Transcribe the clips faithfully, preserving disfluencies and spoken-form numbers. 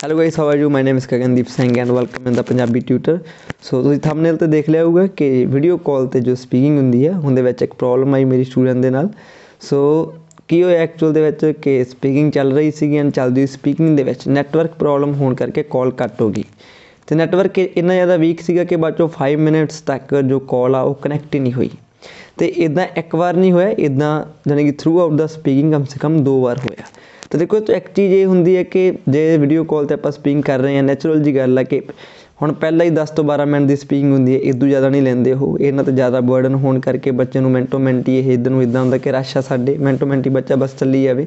Hello guys, how are you. My name is Gagandeep Singh and welcome in the Punjabi tutor. So ਤੁਸੀਂ thumbnail ਤੇ ਦੇਖ ਲਿਆ ਹੋਊਗਾ ਕਿ ਵੀਡੀਓ ਕਾਲ ਤੇ ਜੋ ਸਪੀਕਿੰਗ ਹੁੰਦੀ ਹੈ ਉਹਦੇ ਵਿੱਚ ਇੱਕ ਪ੍ਰੋਬਲਮ ਆਈ ਮੇਰੀ ਸਟੂਡੈਂਟ ਦੇ ਨਾਲ। ਸੋ ਕੀ ਹੋਇਆ ਐਕਚੁਅਲ ਦੇ ਵਿੱਚ ਕਿ ਸਪੀਕਿੰਗ ਚੱਲ ਰਹੀ ਸੀਗੀ ਐਂਡ ਚੱਲਦੀ ਸਪੀਕਿੰਗ ਦੇ ਵਿੱਚ ਨੈਟਵਰਕ ਪ੍ਰੋਬਲਮ ਹੋਣ ਕਰਕੇ ਕਾਲ ਕੱਟ ਹੋ ਗਈ ਤੇ ਨੈਟਵਰਕ ਇੰਨਾ ਜ਼ਿਆਦਾ ਵੀਕ ਸੀਗਾ ਕਿ ਬਾਅਦ ਚੋਂ फाइव ਮਿੰਟਸ ਤੱਕ ਜੋ ਕਾਲ ਆ ਉਹ ਕਨੈਕਟ ਹੀ ਨਹੀਂ ਹੋਈ। ਤੇ ਇੱਦਾਂ ਇੱਕ ਵਾਰ ਨਹੀਂ ਹੋਇਆ, ਇੱਦਾਂ ਜਾਣੀ ਕਿ ਥਰੂ ਆਊਟ ਦਾ ਸਪੀਕਿੰਗ ਕਮ ਸੇ ਕਮ ਦੋ ਵਾਰ ਹੋਇਆ। तो देखो तो एक चीज़ ये होंगी है कि जे वीडियो कॉल ते आपां स्पीकिंग कर रहे हैं नैचुरल जी गल है कि हुण पहला ही दस तो बारह मिनट की स्पीकिंग होंगी है, इदू ज़्यादा नहीं लेंदे हो। इन्हां तो ज़्यादा बर्डन होने करके बच्चे नूं मिनटों मिनट ही ये इधर नूं इदां हुंदा कि रश आ साडे मिनटों मिनट ही बच्चा बस चली जाए।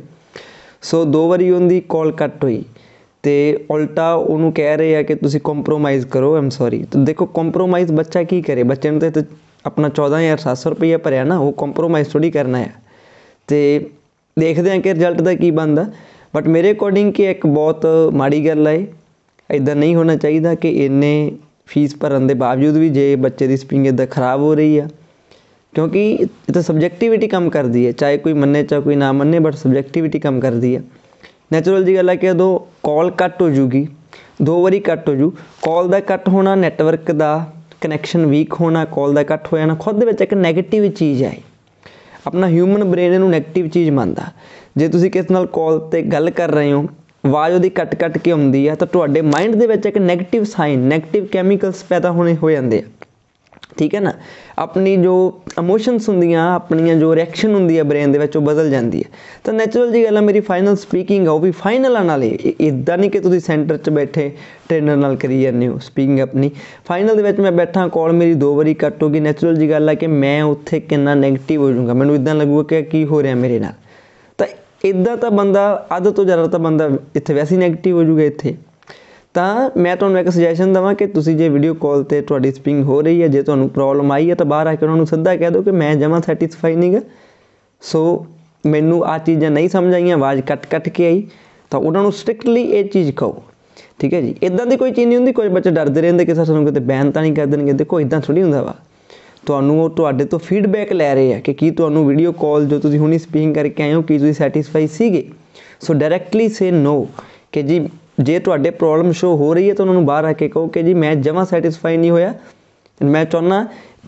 सो दो बारी उहदी कॉल कट हुई तो उल्टा उन्होंने कह रहे हैं कि तुसीं कंप्रोमाइज़ करो। I am sorry. तो देखो कंप्रोमाइज़ बच्चा की करे, बच्चे ने तो अपना चौदह हज़ार सत्त सौ रुपया भरिया ना, वो कंप्रोमाइज़ थोड़ी करना है। तो देखते हैं कि रिजल्ट का की बनता, बट मेरे अकॉर्डिंग कि एक बहुत माड़ी गल है। इदां नहीं होना चाहिए कि इन्ने फीस भरन के बावजूद भी जे बच्चे की स्पीकिंग इदां खराब हो रही है, क्योंकि ये तो सबजैक्टिविटी कम करती है, चाहे कोई मन्ने चाहे कोई ना मन्ने, बट सबजैक्टिविटी कम करती है। नैचुरल जी गल है कि जो कॉल कट हो जूगी दो बारी कट हो जू, कॉल का कट होना, नैटवर्क का कनैक्शन वीक होना, कॉल का कट हो जाना खुद दे विच एक नैगेटिव चीज़ है। अपना ह्यूमन ब्रेन इनू नैगेटिव चीज़ मानता। जे तुसीं किस नाल कॉल ते गल कर रहे हो, आवाज़ उहदी कट कट के आउंदी है, तो तुहाडे माइंड दे विच एक नैगेटिव साइन नैगेटिव कैमीकल्स पैदा होने हो जाते हैं। ठीक है ना। अपनी जो इमोशनस होंदियां, अपनी जो रिएक्शन होंदी है ब्रेन दे विच, वो बदल जाती है। तो नैचुरल जी गल है, मेरी फाइनल स्पीकिंग है वो भी फाइनल नाल इदां नहीं कि तुसीं सेंटर च बैठे ट्रेनर नाल करी जांदे हो स्पीकिंग अपनी। फाइनल दे विच मैं बैठा, कॉल मेरी दो बारी कट हो गई। नैचुरल जी गल है कि मैं उत्थे कितना नैगेटिव हो जाऊँगा, मैनूं इदां लगूगा कि की हो रहा मेरे नाल। तो इदां तो बंदा अध तो ज़्यादा तो बंदा इत्थे वैसे ही नैगेटिव हो जूगा इत्थे। तो मैं तुहानूं एक सुजैशन देवां कि तुसीं जे वीडियो कॉल ते तुहाडी स्पीकिंग हो रही है, जे तुहानूं प्रॉब्लम आई है, तो बाहर आके उन्होंने सीधा कह दो कि मैं जमा सैटिस्फाई नहीं गा। सो मैनूं आ चीज़ां नहीं समझ आईयां, आवाज़ कट कट के आई, तो उन्होंने स्ट्रिक्टली ये चीज़ कहो। ठीक है जी। इदां दी कोई चीज़ नहीं हुंदी। कुछ बच्चे डरदे रहिंदे कि सानूं किते बैन तो नहीं कर देणगे। देखो इदां थोड़ी हुंदा वा। तुहानूं वो तुहाडे तो फीडबैक लै रहे हैं कि की तुहानूं वीडियो कॉल जो तुसीं हुणी स्पीकिंग करके आए हो की तुसीं सैटिस्फाई सीगे। सो डायरैक्टली से नो कि जी जे तुहाडे प्रॉब्लम शो हो रही है तो उन्होंने बाहर आके कहो कि जी मैं जमा सैटिस्फाई नहीं होया, मैं चाहुंदा।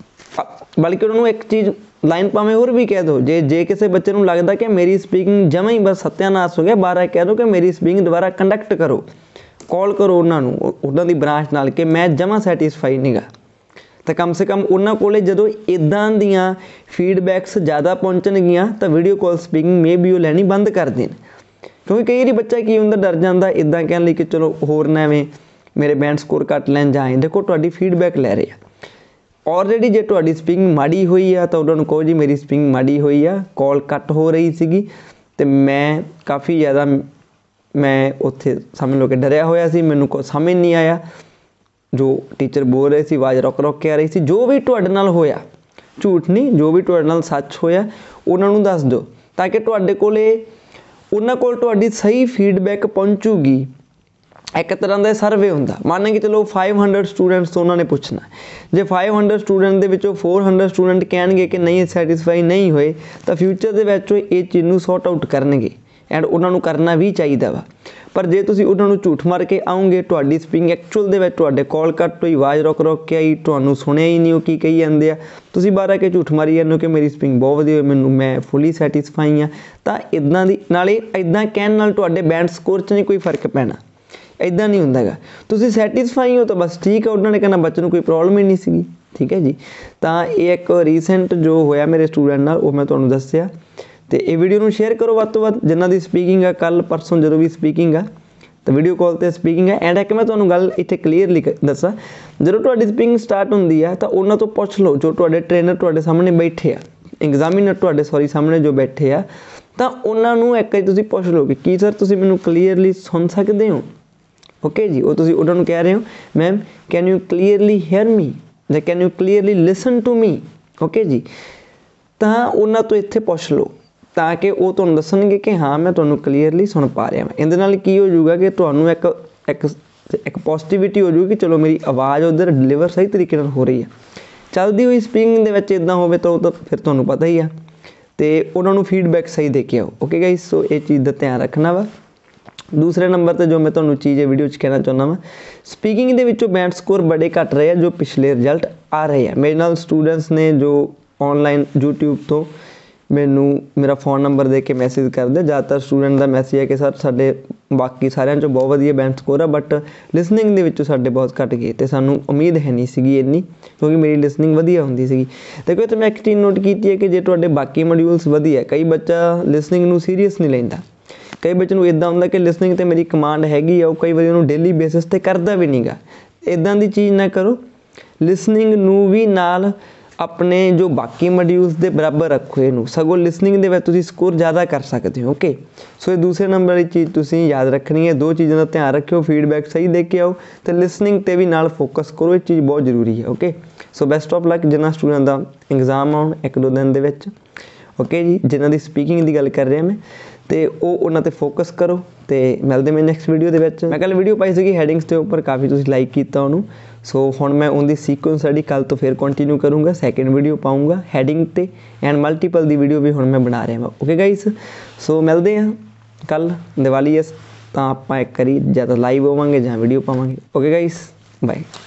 बल्कि उन्होंने एक चीज़ लाइन भावें होर भी कह दो, जे जे किसी बच्चे नूं लगदा कि मेरी स्पीकिंग जमा ही बस सत्यानाश हो गया, बाहर आके कह दो कि मेरी स्पीकिंग दोबारा कंडक्ट करो, कॉल करो उन्होंने उन्होंने दी ब्रांच नाल कि मैं जमा सैटिस्फाई नहीं गा। तो कम से कम उन्होंने कोले जदों इदां दियां फीडबैक्स ज़्यादा पहुँचणगियां तो वीडियो कॉल स्पीकिंग मे भी वो लैनी बंद कर देन। क्योंकि कई बार बच्चा की होंदा डर जाता इदां कहण लई कि चलो होर ना एवें मेरे बैंड स्कोर घट लैन जाए। देखो तुहाडी फीडबैक लै रहे हैं ऑलरेडी। जे तुहाडी स्पीकिंग माड़ी हुई है तो उन्होंने कहो जी मेरी स्पीकिंग माड़ी हुई है, कॉल कट हो रही सीगी ते मैं काफ़ी ज़्यादा मैं उत्थे समझ लो कि डरिया होया सी, मैनूं कुछ समझ नहीं आया जो टीचर बोल रहे सी, आवाज़ रुक रुक के आ रही सी। जो भी तुहाडे नाल होया, झूठ नहीं, जो भी तुहाडे नाल सच होया उन्हां नूं दस दो, ताकि तुहाडे कोले उन्हां कोल तुहाडी सही फीडबैक पहुँचूगी। एक तरह का सर्वे होंदा, माने कि चलो फाइव हंड्रड स्टूडेंट्स तो उन्होंने पूछना, जे फाइव हंड्रड स्टूडेंट दे विचों फोर हंड्रड स्टूडेंट कहणगे कि नहीं सैटिस्फाई नहीं होए, तो फ्यूचर दे विच ये चीज़ नूं सॉर्ट आउट करनगे एंड उन्होंने करना भी चाहिए वा। पर जे तुसीं उन्होंने झूठ मार के आओगे, तुहाडी स्पीकिंग एक्चुअल दे विच तुहाडे कॉल कट हुई, आवाज़ रुक रुक के आई, तुहानूं सुनिया ही नहीं वो की कही जांदे आ, तुसीं बाहर आके झूठ मारी जांदे हो कि मेरी स्पीकिंग बहुत वधिया, मैनूं मैं फुली सैटिस्फाई हाँ। तो इदां दी नाले इदां कहण नाल तुहाडे बैंड स्कोर च नहीं कोई फर्क पैना, इदां नहीं हुंदा गा। तुसीं सैटिस्फाई हो तो बस ठीक है, उन्होंने कहना बच्चे नूं कोई प्रॉब्लम ही नहीं सीगी। ठीक है जी। तो ये एक रीसेंट जो होया मेरे स्टूडेंट नाल वो मैं तुहानूं दस्सिया। तो ये वीडियो नूं शेयर करो वध तो वध जिन्हां दी स्पीकिंग है, कल परसों जो भी स्पीकिंग है तो वीडियो कॉल ते स्पीकिंग है। एंड एक मैं तुहानूं गल इत्थे क्लीयरली दस्सां, जदों तुहाडी स्पीकिंग स्टार्ट हुंदी है तो उन्हां तो पुछ लो जो तुहाडे ट्रेनर तुहाडे सामने बैठे आ, एग्जामिनर तुहाडे सॉरी सामने जो बैठे आ, तो उन्हां नूं एक वारी तुसीं पुछ लो कि की सर तुसीं मैनूं क्लीयरली सुन सकदे हो। ओके जी। वो तुसीं उन्हां नूं कह रहे हो ma'am can you clearly hear me जां can you clearly listen to me. Okay जी। तो उन्हां तो इत्थे पुछ लो ताकि वो तुहानूं दसणगे कि हाँ मैं तुहानूं क्लीयरली सुन पा रहा। इहदे नाल की हो जाऊगा कि तुहानूं एक एक एक पॉजिटिविटी हो जाऊगी कि चलो मेरी आवाज़ उधर डिलीवर सही तरीके नाल हो रही है। चलदी हुई स्पीकिंग दे विच इदां होवे तो तो फिर तुहानूं पता ही है, तो उन्होंने फीडबैक सही दे के आओ। Okay guys. सो ये चीज़ का ध्यान रखना वा। दूसरे नंबर पर जो मैं तुहानू चीज़ वीडियो कहना चाहुंदा वा, स्पीकिंग दे विचों बैंड स्कोर बड़े घट रहे हैं जो पिछले रिजल्ट आ रहे हैं। मेरे नाल स्टूडेंट्स ने जो ऑनलाइन यूट्यूब तो मैनू मेरा फ़ोन नंबर दे के मैसेज करते, ज़्यादातर स्टूडेंट का मैसेज है कि सर साडे बाकी सारिਆਂ चों बहुत वधिया बैंड स्कोर है, बट लिसनिंग दे विचों साडे बहुत घट गए तो सानू उम्मीद है नहीं सीगी इन्नी, क्योंकि मेरी लिसनिंग वधिया हुंदी सीगी। देखो इत्थे मैं एक चीज़ नोट की है कि जे तुहाडे बाकी मॉड्यूल्स वधिया, कई बच्चा लिसनिंग नू सीरीयस नहीं लैंदा, कई बच्चे नू इदां हुंदा कि लिसनिंग ते मेरी कमांड हैगी आ, कई वारी उहनूं डेली बेसिस ते करदा भी नहीं गा। इदां दी चीज़ ना करो, लिसनिंग नू भी नाल अपने जो बाकी मॉड्यूल्स के बराबर रखो इनू, सगों लिसनिंग दे विच तुसीं स्कोर ज़्यादा कर सकते हो। ओके, सो ये दूसरे नंबर वाली चीज़ तुसीं याद रखनी है। दो चीज़ों का ध्यान रखियो, फीडबैक सही दे के आओ तो लिसनिंग ते भी नाल फोकस करो, ये चीज़ बहुत जरूरी है। Okay, so best of luck जिन्हां स्टूडेंट का एग्जाम आउण एक दो दिन दे विच। ओके जी, जिन्हां दी स्पीकिंग की गल कर रहा मैं, तो उन्हां ते फोकस करो। तो मिलते मैं नैक्सट वीडियो के विच। मैं कल वीडियो पाई सी हैडिंग्स के उपर, काफ़ी तुसीं लाइक किया उन्होंने, सो हुण मैं उनकी सीक्वेंस स्टडी कल तो फिर कंटिन्यू करूँगा, सैकेंड वीडियो पाऊँगा हैडिंग ते एंड मल्टीपल की वीडियो भी हुण मैं बना रहा। ओके गाइस, सो मिलते हैं कल, दिवाली है तो आप एक करी या तो लाइव होवांगे या वीडियो पावांगे। Okay guys, bye.